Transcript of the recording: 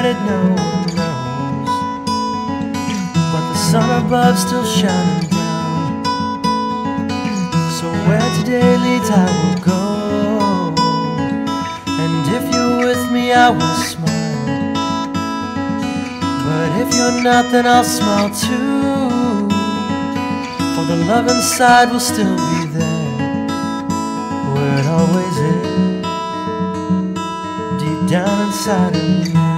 it no one knows, but the sun above still shining down. So where today leads I will go, and if you're with me I will smile, but if you're not then I'll smile too, for the love inside will still be there, where it always is, deep down inside of you.